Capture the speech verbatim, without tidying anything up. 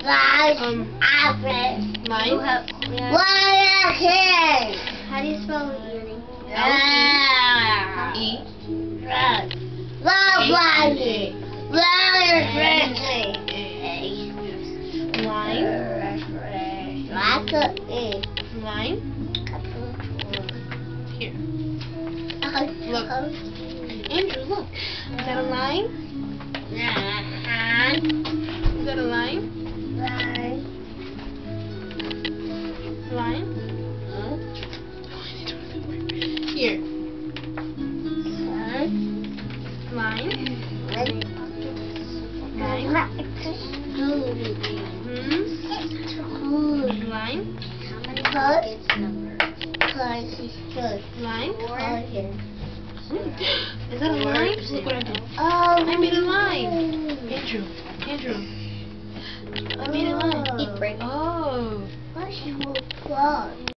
Um, Apple. mine. Why here? How do you spell earring? Ah. E. Right. Why it? Why Line. Like a E. Line. Here. Look. Andrew, look. Is that a line? Is that a line? Line? Here. Line. Line. Hmm. Line. Line. Is that a line? Look what I did. Oh, I made a line. Andrew. Andrew. I made a line. Eat break. Oh. What's your